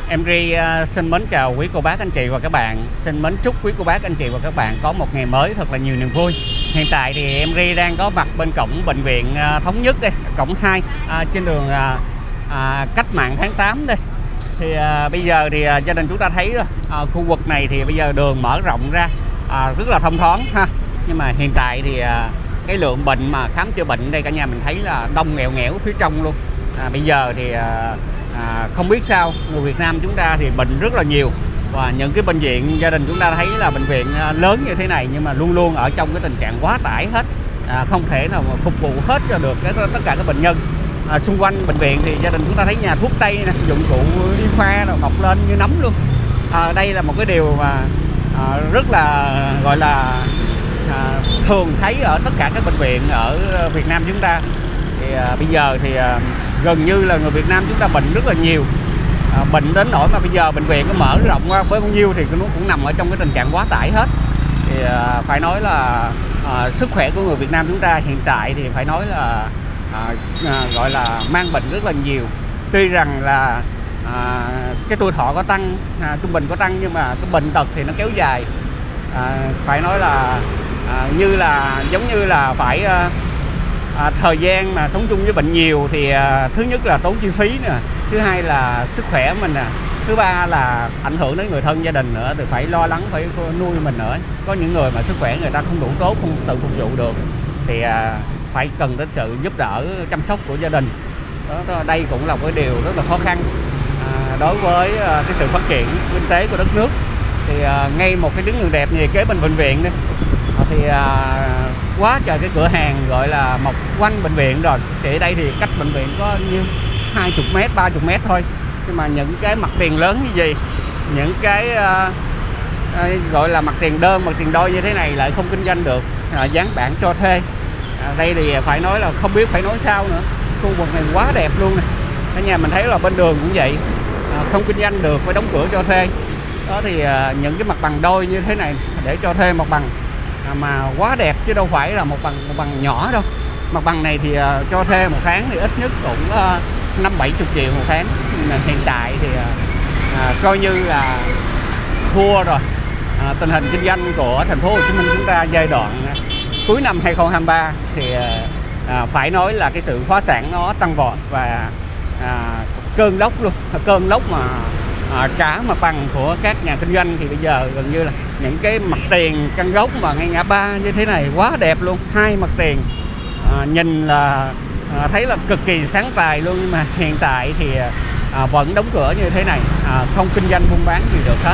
Emry xin mến chào quý cô bác anh chị và các bạn. Xin mến chúc quý cô bác anh chị và các bạn có một ngày mới thật là nhiều niềm vui. Hiện tại thì Emry đang có mặt bên cổng bệnh viện Thống Nhất đây, cổng 2 trên đường Cách Mạng tháng 8 đây. Thì bây giờ thì gia đình chúng ta thấy rồi, khu vực này thì bây giờ đường mở rộng ra rất là thông thoáng ha. Nhưng mà hiện tại thì cái lượng bệnh mà khám chữa bệnh đây cả nhà mình thấy là đông nghèo nghẽo phía trong luôn. Bây giờ thì không biết sao, người Việt Nam chúng ta thì bệnh rất là nhiều, và những cái bệnh viện gia đình chúng ta thấy là bệnh viện lớn như thế này nhưng mà luôn luôn ở trong cái tình trạng quá tải hết, không thể nào mà phục vụ hết cho được tất cả các bệnh nhân. Xung quanh bệnh viện thì gia đình chúng ta thấy nhà thuốc tây nè, dụng cụ y khoa rồi mọc lên như nấm luôn. Đây là một cái điều mà rất là gọi là thường thấy ở tất cả các bệnh viện ở Việt Nam chúng ta. Thì bây giờ thì gần như là người Việt Nam chúng ta bệnh rất là nhiều, bệnh đến nỗi mà bây giờ bệnh viện có mở rộng qua với bao nhiêu thì nó cũng nằm ở trong cái tình trạng quá tải hết. Thì phải nói là sức khỏe của người Việt Nam chúng ta hiện tại thì phải nói là gọi là mang bệnh rất là nhiều. Tuy rằng là cái tuổi thọ có tăng, trung bình có tăng, nhưng mà cái bệnh tật thì nó kéo dài. Phải nói là giống như là phải thời gian mà sống chung với bệnh nhiều thì thứ nhất là tốn chi phí nè, thứ hai là sức khỏe mình nè, thứ ba là ảnh hưởng đến người thân gia đình nữa, thì phải lo lắng, phải nuôi mình nữa. Có những người mà sức khỏe người ta không đủ tốt, không tự phục vụ được thì phải cần đến sự giúp đỡ chăm sóc của gia đình. Đây cũng là một cái điều rất là khó khăn đối với cái sự phát triển kinh tế của đất nước. Thì ngay một cái tuyến đường đẹp như kế bên bệnh viện đây thì quá trời cái cửa hàng gọi là mọc quanh bệnh viện rồi. Thì ở đây thì cách bệnh viện có như 20 m, 30 m thôi, nhưng mà những cái mặt tiền lớn như gì, những cái gọi là mặt tiền đơn, mặt tiền đôi như thế này lại không kinh doanh được, dán bảng cho thuê. Đây thì phải nói là không biết phải nói sao nữa. Khu vực này quá đẹp luôn nè. Ở nhà mình thấy là bên đường cũng vậy, không kinh doanh được, phải đóng cửa cho thuê. Đó thì những cái mặt bằng đôi như thế này để cho thuê mặt bằng mà quá đẹp, chứ đâu phải là một bằng nhỏ đâu. Mặt bằng này thì cho thuê một tháng thì ít nhất cũng 50-70 triệu một tháng. Nhưng mà hiện tại thì coi như là thua rồi. Tình hình kinh doanh của thành phố Hồ Chí Minh chúng ta giai đoạn cuối năm 2023 thì phải nói là cái sự phá sản nó tăng vọt, và cơn lốc luôn, cơn lốc mà trả mặt bằng của các nhà kinh doanh. Thì bây giờ gần như là những cái mặt tiền căn gốc mà ngay ngã ba như thế này quá đẹp luôn, hai mặt tiền nhìn là thấy là cực kỳ sáng tài luôn. Nhưng mà hiện tại thì vẫn đóng cửa như thế này, không kinh doanh buôn bán gì được hết,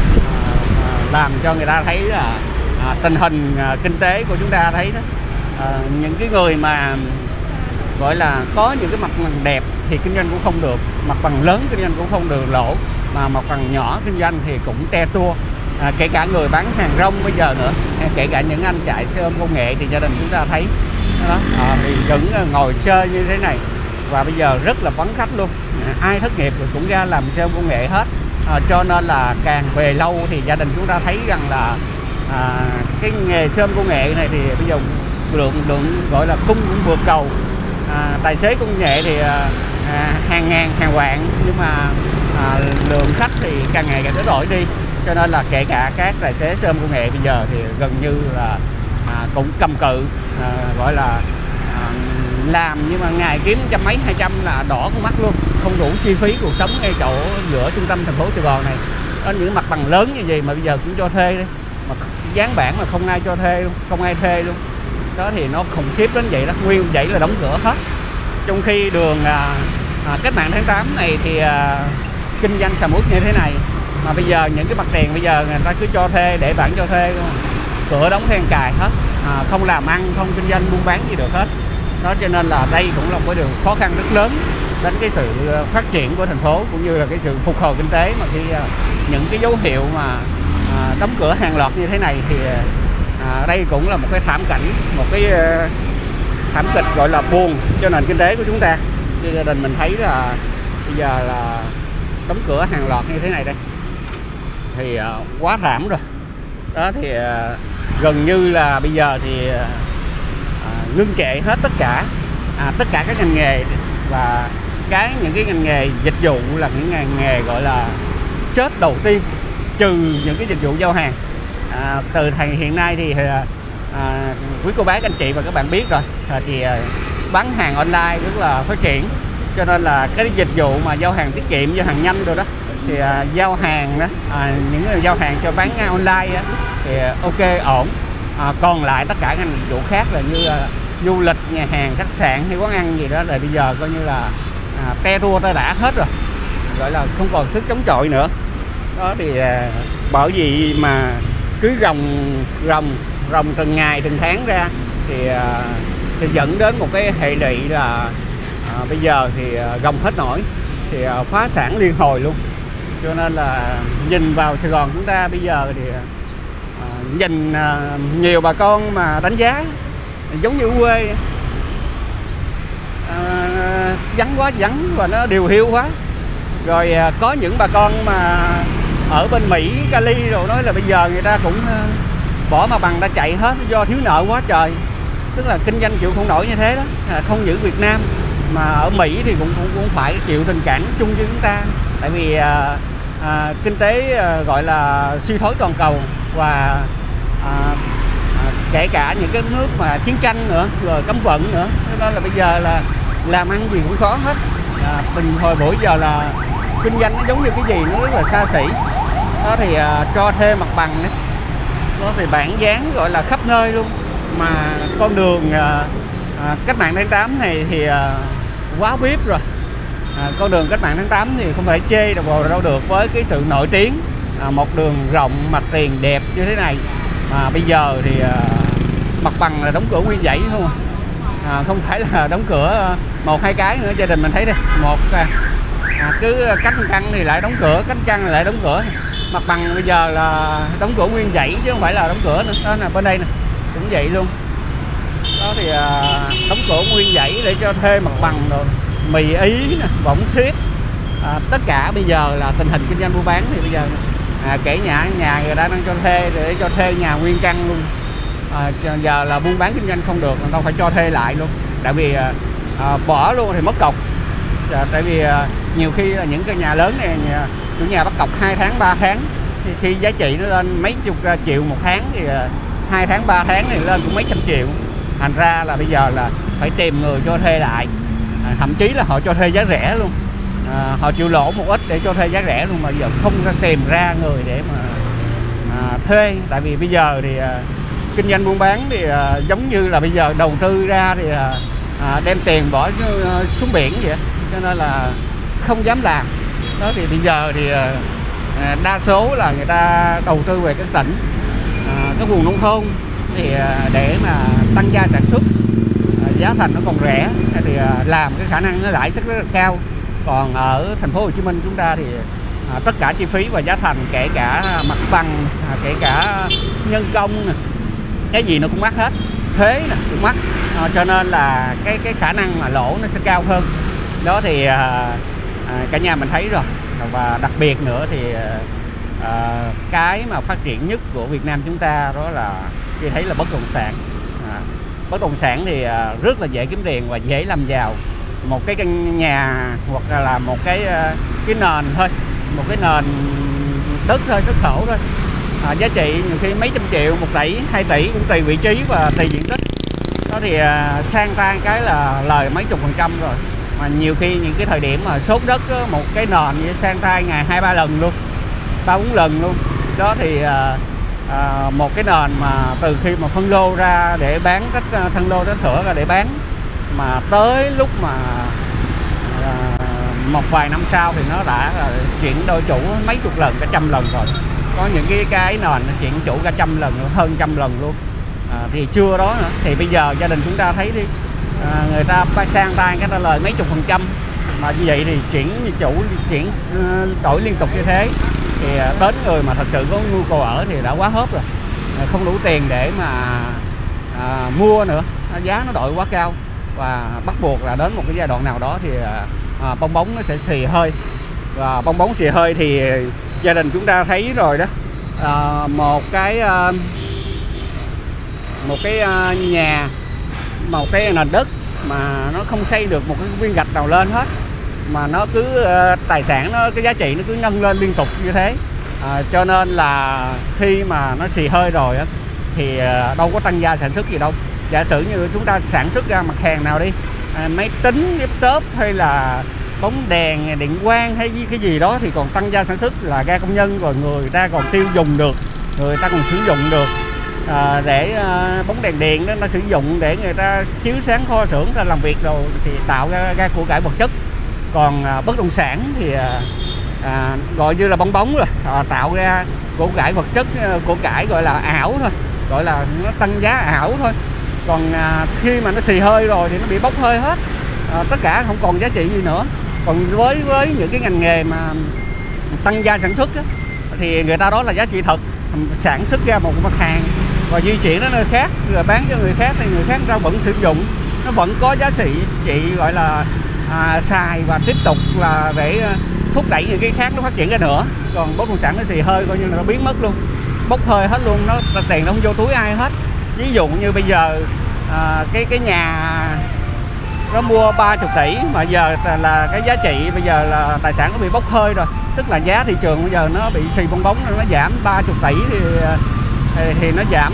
làm cho người ta thấy là tình hình kinh tế của chúng ta thấy đó. Những cái người mà gọi là có những cái mặt bằng đẹp thì kinh doanh cũng không được, mặt bằng lớn kinh doanh cũng không được, lỗ, mà mặt bằng nhỏ kinh doanh thì cũng te tua. Kể cả người bán hàng rong bây giờ nữa, kể cả những anh chạy xe ôm công nghệ thì gia đình chúng ta thấy đó, thì vẫn ngồi chơi như thế này, và bây giờ rất là vắng khách luôn. Ai thất nghiệp rồi cũng ra làm xe ôm công nghệ hết. Cho nên là càng về lâu thì gia đình chúng ta thấy rằng là cái nghề xe ôm công nghệ này thì bây giờ lượng gọi là cung cũng vượt cầu. Tài xế công nghệ thì hàng ngàn hàng vạn, nhưng mà lượng khách thì càng ngày càng đổi đi. Cho nên là kể cả các tài xế xe ôm công nghệ bây giờ thì gần như là cũng cầm cự, gọi là làm nhưng mà ngày kiếm trăm mấy 200 là đỏ con mắt luôn, không đủ chi phí cuộc sống ngay chỗ giữa trung tâm thành phố Sài Gòn này. Có những mặt bằng lớn như gì mà bây giờ cũng cho thuê đấy, mà dán bảng mà không ai cho thuê luôn, không ai thuê luôn. Đó thì nó khủng khiếp đến vậy đó, nguyên vậy là đóng cửa hết. Trong khi đường Cách Mạng tháng 8 này thì kinh doanh sầm uất như thế này, mà bây giờ những cái mặt tiền bây giờ người ta cứ cho thuê, để bảng cho thuê, cửa đóng then cài hết, không làm ăn, không kinh doanh buôn bán gì được hết. Đó, cho nên là đây cũng là một cái điều khó khăn rất lớn đến cái sự phát triển của thành phố, cũng như là cái sự phục hồi kinh tế. Mà khi những cái dấu hiệu mà đóng cửa hàng loạt như thế này thì đây cũng là một cái thảm cảnh, một cái thảm kịch gọi là buồn cho nền kinh tế của chúng ta. Như gia đình mình thấy là bây giờ là đóng cửa hàng loạt như thế này đây thì quá thảm rồi. Đó thì gần như là bây giờ thì ngưng trệ hết tất cả các ngành nghề, và những cái ngành nghề dịch vụ là những ngành nghề gọi là chết đầu tiên, trừ những cái dịch vụ giao hàng. Từ hiện nay thì quý cô bác anh chị và các bạn biết rồi, thì bán hàng online rất là phát triển, cho nên là cái dịch vụ mà giao hàng tiết kiệm, giao hàng nhanh rồi đó, thì giao hàng đó, những người giao hàng cho bán online đó, thì ok ổn. Còn lại tất cả ngành dịch vụ khác là như du lịch, nhà hàng, khách sạn hay quán ăn gì đó là bây giờ coi như là te tua ta đã hết rồi, gọi là không còn sức chống chọi nữa. Đó thì bởi vì mà cứ rồng từng ngày từng tháng ra thì sẽ dẫn đến một cái hệ lụy là bây giờ thì gồng hết nổi thì phá sản liên hồi luôn. Cho nên là nhìn vào Sài Gòn chúng ta bây giờ thì nhìn nhiều bà con mà đánh giá giống như quê, vắng quá vắng và nó điều hiu quá. Rồi có những bà con mà ở bên Mỹ, Cali rồi nói là bây giờ người ta cũng bỏ mặt bằng đã chạy hết do thiếu nợ quá trời. Tức là kinh doanh chịu không nổi như thế đó, không những Việt Nam mà ở Mỹ thì cũng phải chịu tình cảnh chung với chúng ta. Tại vì kinh tế gọi là suy thoái toàn cầu, và kể cả những cái nước mà chiến tranh nữa, rồi cấm vận nữa, nên là bây giờ là làm ăn gì cũng khó hết. Bình hồi buổi giờ là kinh doanh nó giống như cái gì nó rất là xa xỉ. Đó thì cho thuê mặt bằng đấy, đó thì bản dán gọi là khắp nơi luôn. Mà con đường cách mạng tháng 8 này thì quá biết rồi. Con đường cách mạng tháng 8 thì không phải chê đâu được với cái sự nổi tiếng, một đường rộng mặt tiền đẹp như thế này. Mà bây giờ thì mặt bằng là đóng cửa nguyên dãy không không phải là đóng cửa 1-2 cái nữa. Gia đình mình thấy đây, cứ cách căn thì lại đóng cửa, cách căn lại đóng cửa. Mặt bằng bây giờ là đóng cửa nguyên dãy chứ không phải là đóng cửa nữa. Đó là bên đây nè cũng vậy luôn. Đó thì đóng cửa nguyên dãy để cho thuê mặt bằng rồi. Mì Ý nè, Võng Xít, tất cả bây giờ là tình hình kinh doanh buôn bán thì bây giờ kể nhà người ta đang cho thuê để cho thuê nhà nguyên căn luôn. Giờ là buôn bán kinh doanh không được, đâu phải cho thuê lại luôn. Tại vì bỏ luôn thì mất cọc. Tại vì nhiều khi là những cái nhà lớn này chủ nhà bắt cọc 2 tháng 3 tháng, thì khi giá trị nó lên mấy chục triệu một tháng thì 2 tháng 3 tháng thì lên cũng mấy trăm triệu. Thành ra là bây giờ là phải tìm người cho thuê lại, thậm chí là họ cho thuê giá rẻ luôn. Họ chịu lỗ một ít để cho thuê giá rẻ luôn, mà giờ không tìm ra người để mà thuê. Tại vì bây giờ thì kinh doanh buôn bán thì giống như là bây giờ đầu tư ra thì đem tiền bỏ xuống biển vậy, cho nên là không dám làm. Đó thì bây giờ thì đa số là người ta đầu tư về các tỉnh, các vùng nông thôn thì để mà tăng gia sản xuất, giá thành nó còn rẻ thì làm cái khả năng nó lãi suất rất là cao. Còn ở thành phố Hồ Chí Minh chúng ta thì tất cả chi phí và giá thành, kể cả mặt bằng, kể cả nhân công nè, cái gì nó cũng mắc hết, thuế nè cũng mắc, cho nên là cái khả năng mà lỗ nó sẽ cao hơn. Đó thì cả nhà mình thấy rồi. Và đặc biệt nữa thì cái mà phát triển nhất của Việt Nam chúng ta đó là khi thấy là bất động sản. Bất động sản thì rất là dễ kiếm tiền và dễ làm giàu. Một cái căn nhà hoặc là một cái nền thôi, một cái nền đất thôi, đất thổ thôi, giá trị nhiều khi mấy trăm triệu, 1 tỷ, 2 tỷ cũng tùy vị trí và tùy diện tích. Đó thì sang tan cái là lời mấy chục % rồi. Mà nhiều khi những cái thời điểm mà sốt đất đó, một cái nền như sang tay ngày 2-3 lần luôn, 3-4 lần luôn. Đó thì một cái nền mà từ khi mà phân lô ra để bán, cách thân lô đến thửa ra để bán, mà tới lúc mà một vài năm sau thì nó đã chuyển đổi chủ mấy chục lần, cả 100 lần rồi. Có những cái nền nó chuyển chủ cả 100 lần, hơn 100 lần luôn. Thì chưa đó nữa. Thì bây giờ gia đình chúng ta thấy đi, người ta sang tay cái ta lời mấy chục %, mà như vậy thì chuyển chủ, chuyển đổi liên tục như thế thì đến người mà thật sự có nhu cầu ở thì đã quá hớp rồi, không đủ tiền để mà mua nữa, giá nó đổi quá cao. Và bắt buộc là đến một cái giai đoạn nào đó thì bong bóng nó sẽ xì hơi. Và bong bóng xì hơi thì gia đình chúng ta thấy rồi đó. Một cái nhà, một cái nền đất mà nó không xây được một cái viên gạch nào lên hết, mà nó cứ tài sản nó cái giá trị nó cứ nâng lên liên tục như thế. Cho nên là khi mà nó xì hơi rồi á, thì đâu có tăng gia sản xuất gì đâu. Giả sử như chúng ta sản xuất ra mặt hàng nào đi, máy tính, laptop hay là bóng đèn, điện quang hay cái gì đó thì còn tăng gia sản xuất là ra công nhân, rồi người ta còn tiêu dùng được, người ta còn sử dụng được để bóng đèn điện đó nó sử dụng để người ta chiếu sáng kho xưởng ra làm việc rồi thì tạo ra của cải vật chất. Còn bất động sản thì gọi như là bong bóng rồi, tạo ra của cải vật chất, của cải gọi là ảo thôi, gọi là nó tăng giá ảo thôi. Còn khi mà nó xì hơi rồi thì nó bị bốc hơi hết, tất cả không còn giá trị gì nữa. Còn với những cái ngành nghề mà tăng gia sản xuất á, thì người ta đó là giá trị thật, sản xuất ra một mặt hàng và di chuyển đến nơi khác rồi bán cho người khác thì người khác ta vẫn sử dụng, nó vẫn có giá trị gọi là xài và tiếp tục là để thúc đẩy những cái khác nó phát triển ra nữa. Còn bất động sản nó xì hơi coi như là nó biến mất luôn, bốc hơi hết luôn, nó tiền nó không vô túi ai hết. Ví dụ như bây giờ cái nhà nó mua 30 tỷ mà giờ là cái giá trị bây giờ là tài sản nó bị bốc hơi rồi, tức là giá thị trường bây giờ nó bị xì bong bóng, nó giảm 30 tỷ thì nó giảm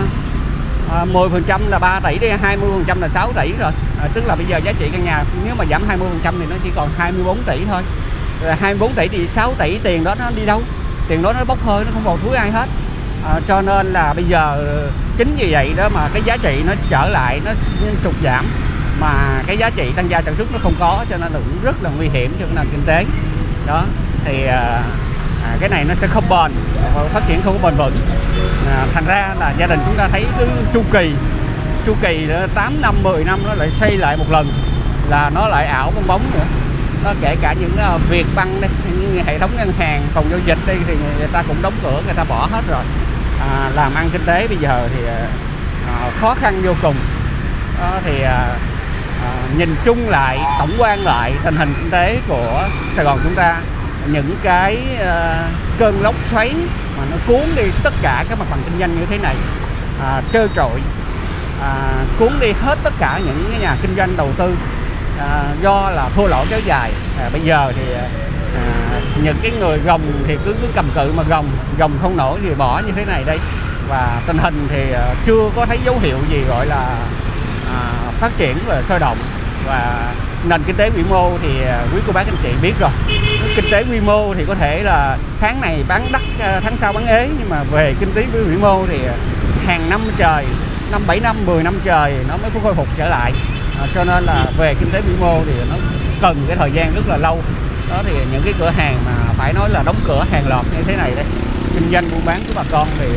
10% là 3 tỷ đi, 20% là 6 tỷ rồi. Tức là bây giờ giá trị căn nhà nếu mà giảm 20% thì nó chỉ còn 24 tỷ thôi. Rồi 24 tỷ thì 6 tỷ tiền đó nó đi đâu? Tiền đó nó bốc hơi, nó không vào túi ai hết. Cho nên là bây giờ chính vì vậy đó mà cái giá trị nó trở lại, nó sụt giảm, mà cái giá trị tăng gia sản xuất nó không có, cho nên là cũng rất là nguy hiểm cho nền kinh tế đó. Thì cái này nó sẽ không bền, phát triển không có bền vững. Thành ra là gia đình chúng ta thấy cứ chu kỳ 8 năm 10 năm nó lại xây lại một lần là nó lại ảo bong bóng nữa. Nó kể cả những Vietbank đây, những hệ thống ngân hàng, phòng giao dịch đây thì người ta cũng đóng cửa, người ta bỏ hết rồi. Làm ăn kinh tế bây giờ thì khó khăn vô cùng đó. Thì nhìn chung lại, tổng quan lại tình hình kinh tế của Sài Gòn chúng ta, những cái cơn lốc xoáy mà nó cuốn đi tất cả các mặt bằng kinh doanh như thế này, trơ trọi, cuốn đi hết tất cả những cái nhà kinh doanh đầu tư, do là thua lỗ kéo dài. Bây giờ thì những cái người gồng thì cứ cầm cự mà gồng không nổi thì bỏ như thế này đây. Và tình hình thì chưa có thấy dấu hiệu gì gọi là phát triển và sôi động. Và nền kinh tế vĩ mô thì quý cô bác anh chị biết rồi, kinh tế vĩ mô thì có thể là tháng này bán đắt, tháng sau bán ế, nhưng mà về kinh tế vĩ mô thì hàng năm trời, 5-7 năm, 10 năm trời nó mới khôi phục trở lại. Cho nên là về kinh tế vĩ mô thì nó cần cái thời gian rất là lâu đó. Thì những cái cửa hàng mà phải nói là đóng cửa hàng loạt như thế này đây, kinh doanh buôn bán của bà con thì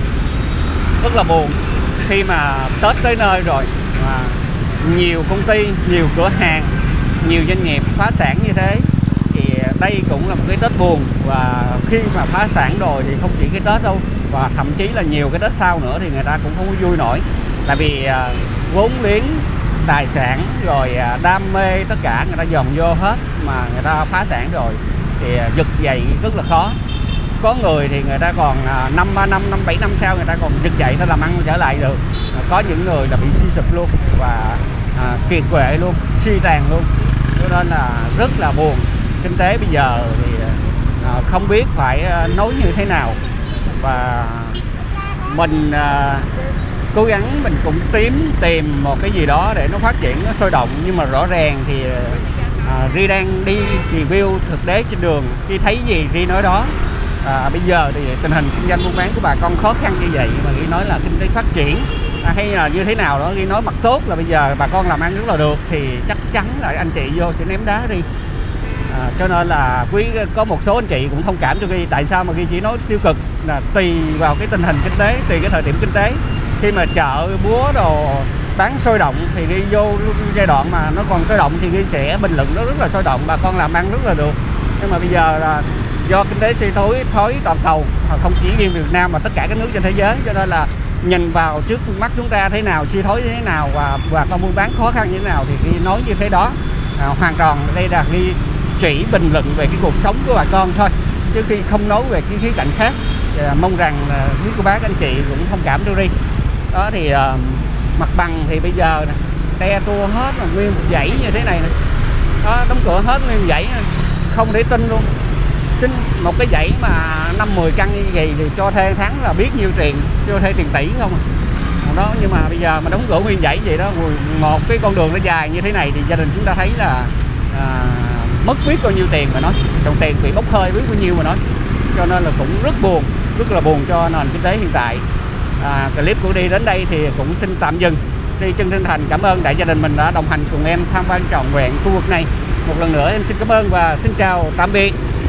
rất là buồn. Khi mà Tết tới nơi rồi mà nhiều công ty, nhiều cửa hàng, nhiều doanh nghiệp phá sản như thế thì đây cũng là một cái Tết buồn. Và khi mà phá sản rồi thì không chỉ cái Tết đâu, và thậm chí là nhiều cái Tết sau nữa thì người ta cũng không có vui nổi. Tại vì vốn liếng, tài sản rồi đam mê tất cả người ta dồn vô hết, mà người ta phá sản rồi thì vực dậy rất là khó. Có người thì người ta còn 5-3 năm, 5-7 năm sau người ta còn vực dậy, ta làm ăn trở lại được. Có những người là bị suy sụp luôn và kiệt quệ luôn, suy tàn luôn. Cho nên là rất là buồn. Kinh tế bây giờ thì không biết phải nói như thế nào. Và mình cố gắng mình cũng tìm một cái gì đó để nó phát triển, nó sôi động. Nhưng mà rõ ràng thì Ri đang đi review thực tế trên đường, khi thấy gì Ri nói đó. Bây giờ thì tình hình kinh doanh buôn bán của bà con khó khăn như vậy mà Ri nói là kinh tế phát triển hay là như thế nào đó, Ri nói mặt tốt là bây giờ bà con làm ăn rất là được, thì chắc chắn là anh chị vô sẽ ném đá Ri. Cho nên là có một số anh chị cũng thông cảm cho Ri. Tại sao mà Ri chỉ nói tiêu cực là tùy vào cái tình hình kinh tế, tùy cái thời điểm kinh tế. Khi mà chợ búa đồ bán sôi động thì Ri vô giai đoạn mà nó còn sôi động thì Ri sẽ bình luận nó rất là sôi động, bà con làm ăn rất là được. Nhưng mà bây giờ là do kinh tế suy thoái toàn cầu, không chỉ riêng Việt Nam mà tất cả các nước trên thế giới, cho nên là nhìn vào trước mắt chúng ta thế nào, suy thoái như thế nào và con buôn bán khó khăn như thế nào thì Ri nói như thế đó. Hoàn toàn đây là Ri chỉ bình luận về cái cuộc sống của bà con thôi, chứ khi không nói về cái khía cạnh khác. Mong rằng quý cô bác anh chị cũng thông cảm cho Ri. Đó thì mặt bằng thì bây giờ nè, te tua hết là nguyên một dãy như thế này nè. đó, đóng cửa hết nguyên dãy, không để tin luôn. Chính một cái dãy mà 5-10 căn như vậy thì cho thuê tháng là biết nhiêu tiền, cho thuê tiền tỷ không đó. Nhưng mà bây giờ mà đóng cửa nguyên dãy vậy đó, một cái con đường nó dài như thế này thì gia đình chúng ta thấy là mất biết bao nhiêu tiền mà nói, đồng tiền bị bốc hơi biết bao nhiêu mà nói. Cho nên là cũng rất buồn, rất là buồn cho nền kinh tế hiện tại. Clip của đi đến đây thì cũng xin tạm dừng. Đi chân thành cảm ơn đại gia đình mình đã đồng hành cùng em tham quan trọn vẹn khu vực này. Một lần nữa em xin cảm ơn và xin chào tạm biệt.